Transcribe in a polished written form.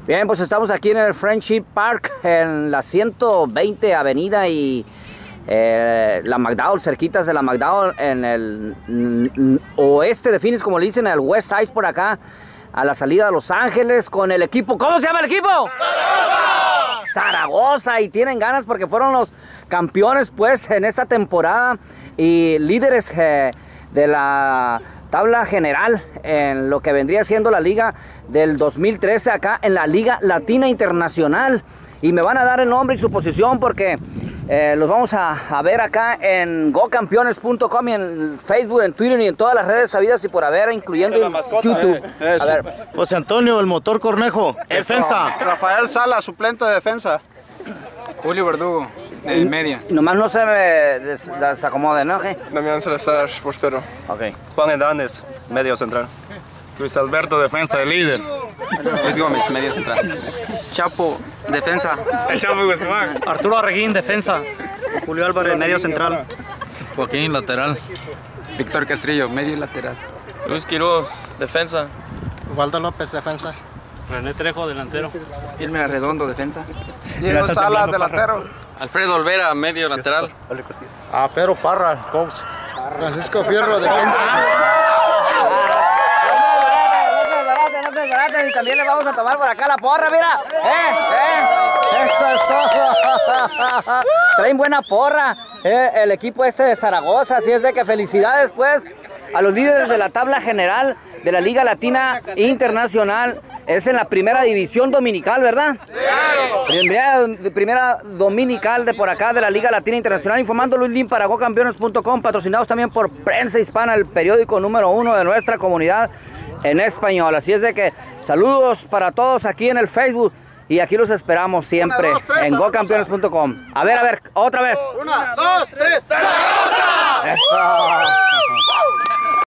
Bien, pues estamos aquí en el Friendship Park, en la 120 Avenida y la McDowell, cerquitas de la McDowell, en el oeste de Phoenix, como le dicen, el West Side por acá, a la salida de Los Ángeles, con el equipo. ¿Cómo se llama el equipo? ¡Zaragoza! Zaragoza, y tienen ganas porque fueron los campeones, pues, en esta temporada y líderes de la tabla general en lo que vendría siendo la liga del 2013 acá en la Liga Latina Internacional. Y me van a dar el nombre y su posición porque los vamos a ver acá en gocampeones.com y en Facebook, en Twitter y en todas las redes sabidas y por haber, incluyendo YouTube. A ver. José Antonio, el motor Cornejo, defensa. Rafael Sala, suplente de defensa. Julio Verdugo, de media. Nomás no se me desacomode, ¿no? Okay. Damián Salazar, portero. Okay. Juan Hernández, medio central. Luis Alberto, defensa de líder. Luis Gómez, medio central. Chapo, defensa. El Chapo Guzmán. Arturo Arreguín, defensa. Julio Álvarez, medio central. Joaquín, lateral. Víctor Castrillo, medio lateral. Luis Quiroz, defensa. Waldo López, defensa. René Trejo, delantero. Irme Arredondo, defensa. Diego Salas, delantero. Alfredo Olvera, medio lateral. Pedro Parra, coach. Francisco Fierro, defensa. Y también le vamos a tomar por acá la porra, mira. Eso es todo. Traen buena porra el equipo este de Zaragoza, así es de que felicidades pues a los líderes de la tabla general de la Liga Latina Internacional. Es en la primera división dominical, ¿verdad? ¡Claro! Primera dominical de por acá de la Liga Latina Internacional, informando Luis Lin para gocampeones.com, patrocinados también por Prensa Hispana, el periódico número 1 de nuestra comunidad en español. Así es de que saludos para todos aquí en el Facebook y aquí los esperamos siempre en gocampeones.com. A ver, otra vez. 1, 2, 3.